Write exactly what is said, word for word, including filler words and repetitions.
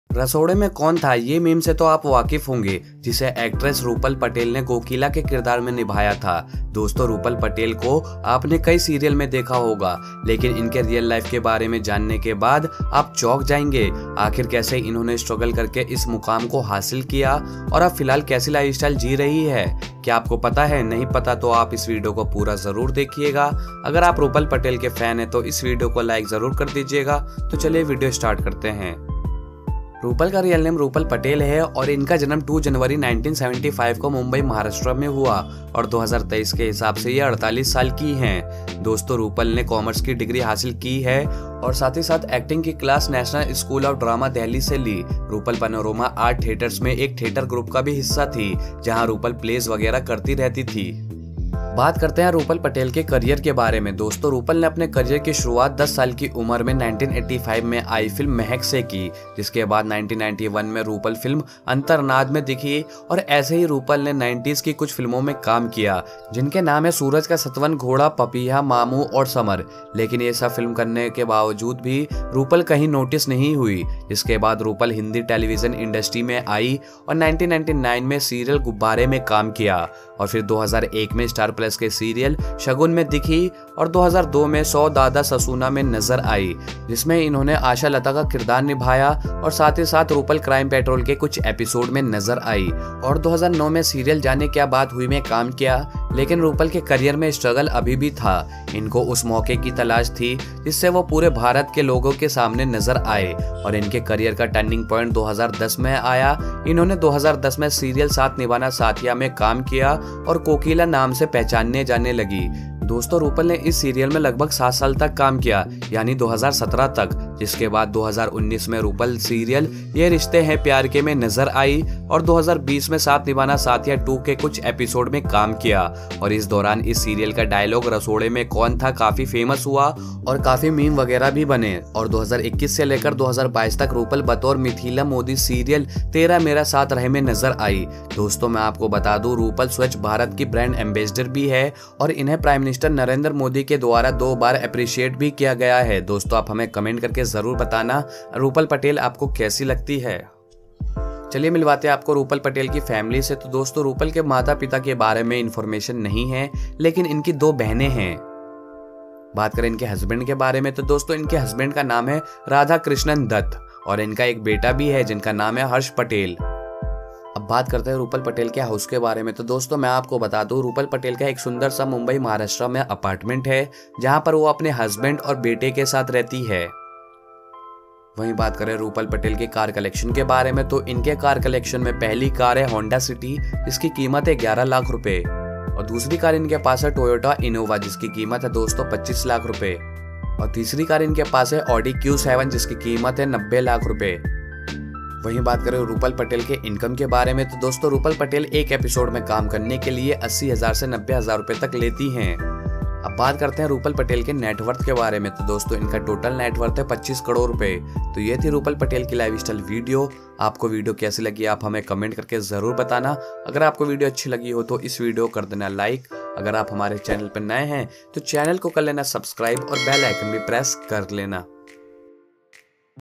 रसोड़े में कौन था, ये मीम से तो आप वाकिफ होंगे, जिसे एक्ट्रेस रूपल पटेल ने कोकिला के किरदार में निभाया था। दोस्तों, रूपल पटेल को आपने कई सीरियल में देखा होगा, लेकिन इनके रियल लाइफ के बारे में जानने के बाद आप चौंक जाएंगे। आखिर कैसे इन्होंने स्ट्रगल करके इस मुकाम को हासिल किया और अब फिलहाल कैसी लाइफस्टाइल जी रही है। क्या आपको पता है? नहीं पता तो आप इस वीडियो को पूरा जरूर देखिएगा। अगर आप रूपल पटेल के फैन हैं तो इस वीडियो को लाइक जरूर कर दीजिएगा। तो चलिए वीडियो स्टार्ट करते हैं। रूपल का रियल नेम रूपल पटेल है और इनका जन्म दो जनवरी उन्नीस सौ पचहत्तर को मुंबई महाराष्ट्र में हुआ और दो हज़ार तेईस के हिसाब से ये अड़तालीस साल की हैं। दोस्तों, रूपल ने कॉमर्स की डिग्री हासिल की है और साथ ही साथ एक्टिंग की class National School of Drama Delhi से ली। रूपल पैनोरमा आर्ट थिएटर्स में एक थिएटर ग्रुप का भी हिस्सा थी, जहां रूपल प्लेस वगैरह करती रहती थी। बात करते हैं रूपल पटेल के करियर के बारे में। दोस्तों, रूपल ने अपने करियर की शुरुआत दस साल की उम्र में उन्नीस सौ पचासी में आई फिल्म महक से की, जिसके बाद उन्नीस सौ इक्यानवे में रूपल फिल्म अंतर्नाद में दिखी और ऐसे ही रूपल ने नब्बे की कुछ फिल्मों में काम किया, जिनके नाम है सूरज का सतवन घोड़ा, पपीहा, मामू और समर। लेकिन ये सब फिल्म करने के बावजूद भी रूपल कहीं नोटिस नहीं हुई। इसके बाद रूपल हिंदी टेलीविजन इंडस्ट्री में आई और उन्नीस सौ निन्यानवे में सीरियल गुब्बारे में काम किया और फिर दो हज़ार एक में स्टार प्लस के सीरियल शगुन में दिखी और दो हज़ार दो में सौ दादा ससूना में नजर आई, जिसमें इन्होंने आशा लता का किरदार निभाया और साथ ही साथ रूपल क्राइम पेट्रोल के कुछ एपिसोड में नजर आई और दो हज़ार नौ में सीरियल जाने क्या बात हुई में काम किया। लेकिन रूपल के करियर में स्ट्रगल अभी भी था। इनको उस मौके की तलाश थी जिससे वो पूरे भारत के लोगों के सामने नजर आए और इनके करियर का टर्निंग पॉइंट दो हज़ार दस में आया। इन्होंने दो हज़ार दस में सीरियल साथ निभाना साथिया में काम किया और कोकिला नाम से पहचानने जाने लगी। दोस्तों, रूपल ने इस सीरियल में लगभग सात साल तक काम किया, यानी दो हज़ार सत्रह तक, जिसके बाद दो हज़ार उन्नीस में रूपल सीरियल ये रिश्ते हैं प्यार के में नजर आई और दो हज़ार बीस में साथ निभाना साथिया टू के कुछ एपिसोड में काम किया और इस दौरान इस सीरियल का डायलॉग रसोड़े में कौन था काफी फेमस हुआ और काफी मीम वगैरह भी बने। और दो हज़ार इक्कीस से लेकर दो हज़ार बाईस तक रूपल बतौर मिथिला मोदी सीरियल तेरा मेरा साथ रहे में नजर आई। दोस्तों, मैं आपको बता दूं, रूपल स्वच्छ भारत की ब्रांड एम्बेसडर भी है और इन्हें प्राइम मिनिस्टर नरेंद्र मोदी के द्वारा दो बार अप्रिशिएट भी किया गया है। दोस्तों, आप हमें कमेंट करके जरूर बताना रूपल पटेल आपको कैसी लगती है। चलिए मिलवाते हैं आपको रूपल पटेल की फैमिली से। तो दोस्तों, रूपल के माता पिता के बारे में इंफॉर्मेशन नहीं है, लेकिन इनकी दो बहनें हैं। बात करें इनके हस्बैंड के बारे में तो दोस्तों, इनके हस्बैंड का नाम है राधा कृष्णन दत्त और इनका एक बेटा भी है जिनका नाम है हर्ष पटेल। अब बात करते हैं रूपल पटेल के हाउस के बारे में। तो दोस्तों, मैं आपको बता दूं, रूपल पटेल का एक सुंदर सा मुंबई महाराष्ट्र में अपार्टमेंट है, जहां पर वो अपने हस्बैंड और बेटे के साथ रहती है। वहीं बात करें रूपल पटेल के कार कलेक्शन के बारे में तो इनके कार कलेक्शन में पहली कार है होंडा सिटी, जिसकी कीमत है ग्यारह लाख रुपए और दूसरी कार इनके पास है टोयोटा इनोवा, जिसकी कीमत है दोस्तों पच्चीस लाख रुपए और तीसरी कार इनके पास है ऑडी क्यू सेवन, जिसकी कीमत है नब्बे लाख रुपए। वहीं बात करें रूपल पटेल के इनकम के बारे में तो दोस्तों, रूपल पटेल एक एपिसोड में काम करने के लिए अस्सी हजार से नब्बे हजार रुपए तक लेती हैं। अब बात करते हैं रूपल पटेल के नेटवर्थ के बारे में तो दोस्तों, इनका टोटल नेटवर्थ है पच्चीस करोड़ रुपए। तो ये थी रूपल पटेल की लाइफस्टाइल वीडियो। आपको वीडियो कैसी लगी आप हमें कमेंट करके जरूर बताना। अगर आपको वीडियो अच्छी लगी हो तो इस वीडियो को कर देना लाइक। अगर आप हमारे चैनल पर नए हैं तो चैनल को कर लेना सब्सक्राइब और बेल आइकन भी प्रेस कर लेना।